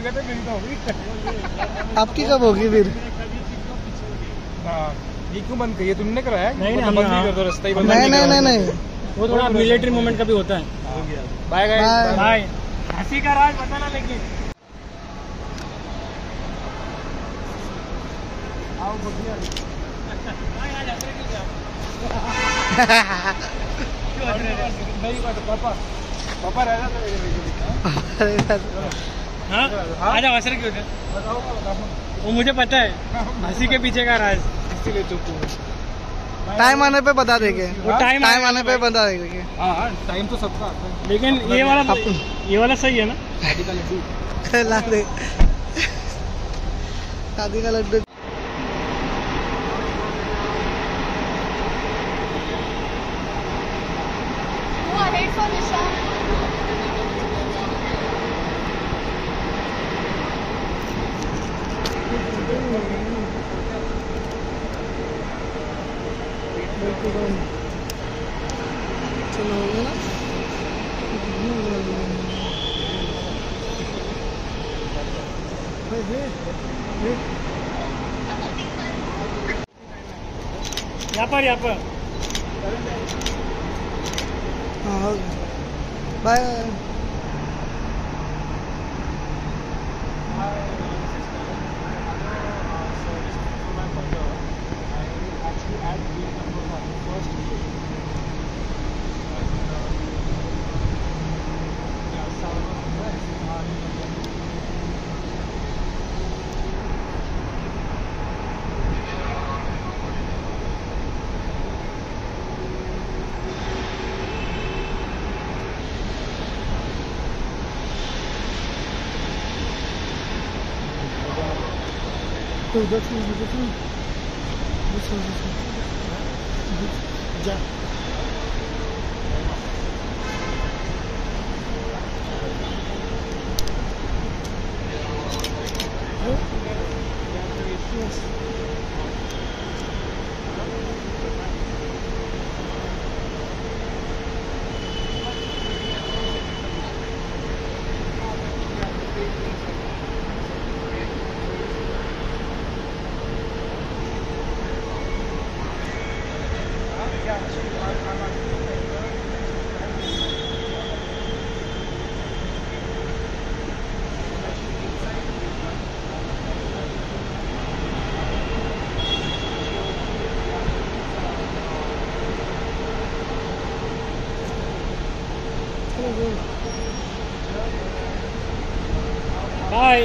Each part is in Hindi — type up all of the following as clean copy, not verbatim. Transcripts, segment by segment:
कहते मेरी तो होगी। आपकी कब होगी फिर? हाँ ये क्यों बंद करिए तुमने कराया? नहीं बंद नहीं कर दो, रास्ता ही बंद नहीं वो थोड़ा मिलिट्री मूवमेंट का भी होता है। Bye guys bye. हंसी का राज बताना लेकिन। आओ बढ़िया। नहीं बात पापा पापा रह जाता हाँ आजा असर क्यों थे? वो मुझे पता है हंसी के पीछे का राज, इसीलिए चुप हूँ। टाइम आने पे बता देंगे। वो टाइम आने पे बता देंगे। हाँ टाइम तो सबका आता है। लेकिन ये वाला सही है ना? शादी का लड्डू ला दे शादी का लड्डू। चलो हो गया ना? यहाँ पर हाँ हो गया। बाय। तो उधर जा। बाय।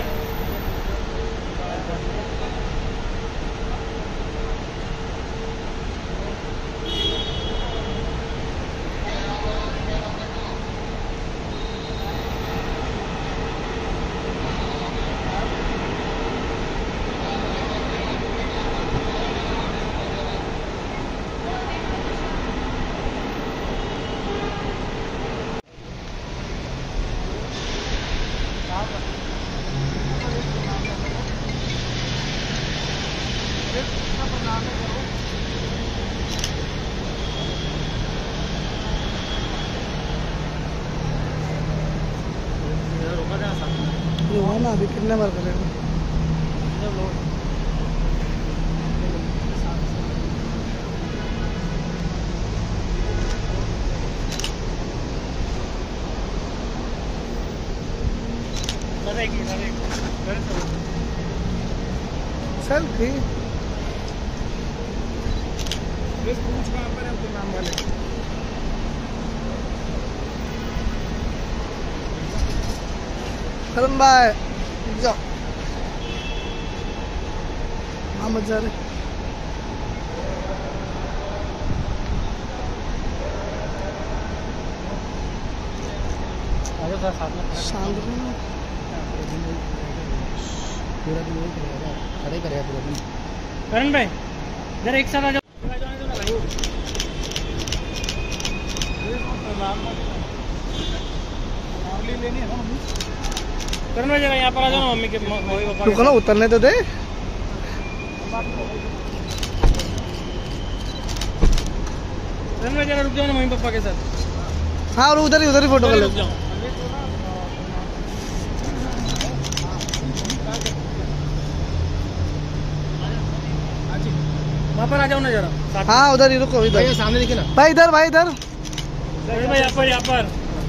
रोहा ना अभी कितने बार करेगा? चल ठीक। पूछ कहाँ पर है आपके नाम वाले? करण भाई जाओ। हाँ मत जा रहे। शांत पूरा दिन वही करेगा, खड़े करेगा पूरा दिन। करण भाई जरा एक साथ आ जाओ। लेनी है ना मम्मी? करण भाई जरा यहाँ पर आ जाओ ना, मम्मी के मम्मी पापा रुको ना, उतरने तो दे। करण भाई जरा रुक जाओ ना मम्मी पापा के साथ। हाँ और उधर ही फोटो कर रुक ले। जाओ। वहाँ पर आ जाओ ना जरा। हाँ उधर ही रुको, इधर सामने दिखे ना भाई, इधर भाई, इधर यहाँ पर यहाँ पर।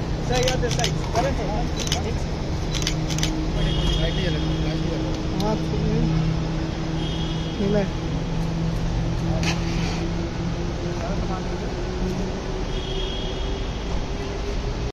हाँ मिला है।